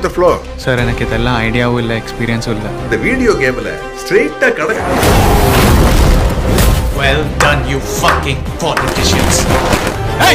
with the flow. Sir, எனக்கு இதெல்லாம் ஐடியாவும் இல்ல, எக்ஸ்பீரியன்ஸும் இல்ல. இந்த வீடியோ கேம்ல ஸ்ட்ரைட்டா கடக்க. Well done, you fucking politicians. Hey!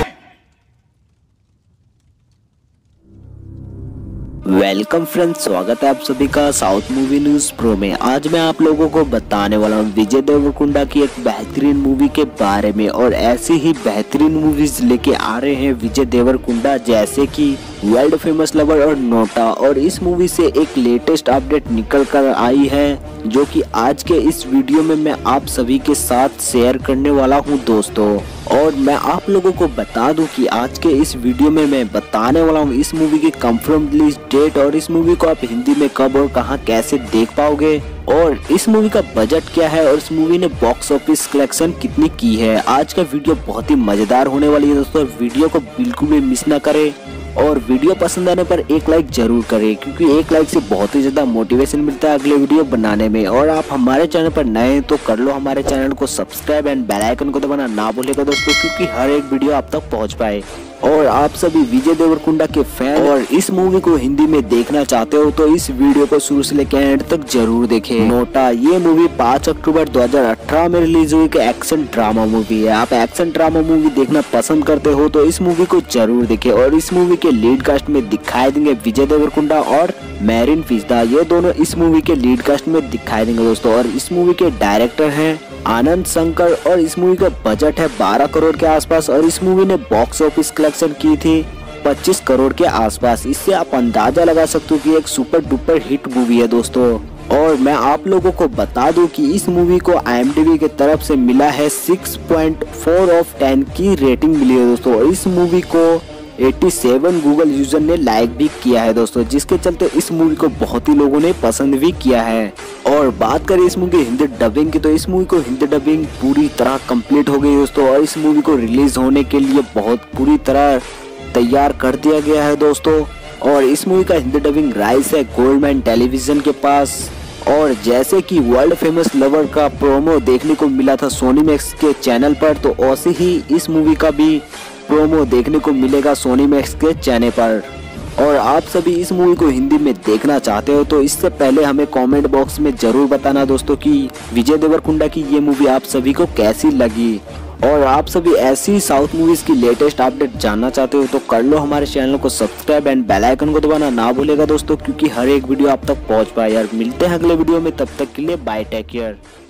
Welcome friends, स्वागत है आप सभी का साउथ मूवी न्यूज प्रो में। आज मैं आप लोगों को बताने वाला हूँ विजय देवरकुंडा की एक बेहतरीन मूवी के बारे में। और ऐसी ही बेहतरीन मूवीज लेके आ रहे हैं विजय देवरकुंडा, जैसे कि वर्ल्ड फेमस लवर और नोटा। और इस मूवी से एक लेटेस्ट अपडेट निकल कर आई है, जो कि आज के इस वीडियो में मैं आप सभी के साथ शेयर करने वाला हूँ दोस्तों। और मैं आप लोगों को बता दूं कि आज के इस वीडियो में मैं बताने वाला हूँ इस मूवी की कंफर्म रिलीज डेट, और इस मूवी को आप हिंदी में कब और कहां कैसे देख पाओगे, और इस मूवी का बजट क्या है, और इस मूवी ने बॉक्स ऑफिस कलेक्शन कितनी की है। आज का वीडियो बहुत ही मजेदार होने वाली है दोस्तों, वीडियो को बिल्कुल भी मिस ना करें। और वीडियो पसंद आने पर एक लाइक जरूर करें, क्योंकि एक लाइक से बहुत ही ज्यादा मोटिवेशन मिलता है अगले वीडियो बनाने में। और आप हमारे चैनल पर नए हैं तो कर लो हमारे चैनल को सब्सक्राइब एंड बेल आइकन को दबाना ना भूलिएगा दोस्तों, क्योंकि हर एक वीडियो आप तक पहुंच पाए। और आप सभी विजय देवरकुंडा के फैन और इस मूवी को हिंदी में देखना चाहते हो तो इस वीडियो को शुरू से लेकर एंड तक जरूर देखें। नोटा ये मूवी 5 अक्टूबर 2018 में रिलीज हुई एक एक्शन ड्रामा मूवी है। आप एक्शन ड्रामा मूवी देखना पसंद करते हो तो इस मूवी को जरूर देखें। और इस मूवी के लीड कास्ट में दिखाई देंगे विजय देवरकुंडा और मैरिन फिजदा, ये दोनों इस मूवी के लीड कास्ट में दिखाई देंगे दोस्तों। और इस मूवी के डायरेक्टर हैं आनंद शंकर, और इस मूवी का बजट है 12 करोड़ के आसपास। और इस मूवी ने बॉक्स ऑफिस कलेक्शन की थी 25 करोड़ के आसपास। इससे आप अंदाजा लगा सकते हो कि एक सुपर डुपर हिट मूवी है दोस्तों। और मैं आप लोगों को बता दूं कि इस मूवी को IMDb की तरफ से मिला है 6.4 ऑफ 10 की रेटिंग मिली है दोस्तों। और इस मूवी को 87 गूगल यूजर ने लाइक भी किया है दोस्तों, जिसके चलते इस मूवी को बहुत ही लोगों ने पसंद भी किया है। और बात करें इस मूवी की हिंदी डबिंग की, तो इस मूवी को हिंदी डबिंग पूरी तरह कंप्लीट हो गई दोस्तों। और इस मूवी को रिलीज होने के लिए बहुत पूरी तरह तैयार कर दिया गया है दोस्तों। और इस मूवी का हिंदी डबिंग राइट्स है गोल्डमैन टेलीविजन के पास। और जैसे कि वर्ल्ड फेमस लवर का प्रोमो देखने को मिला था सोनी मैक्स के चैनल पर, तो ऐसे ही इस मूवी का भी प्रोमो देखने को मिलेगा सोनी मैक्स के चैनल पर। और आप सभी इस मूवी को हिंदी में देखना चाहते हो तो इससे पहले हमें कमेंट बॉक्स में जरूर बताना दोस्तों कि विजय देवरकुंडा की ये मूवी आप सभी को कैसी लगी। और आप सभी ऐसी साउथ मूवीज की लेटेस्ट अपडेट जानना चाहते हो तो कर लो हमारे चैनल को सब्सक्राइब एंड बेल आइकन को दबाना ना भूलेगा दोस्तों, क्योंकि हर एक वीडियो आप तक पहुंच पाए। यार मिलते हैं अगले वीडियो में, तब तक के लिए बाय, टेक केयर।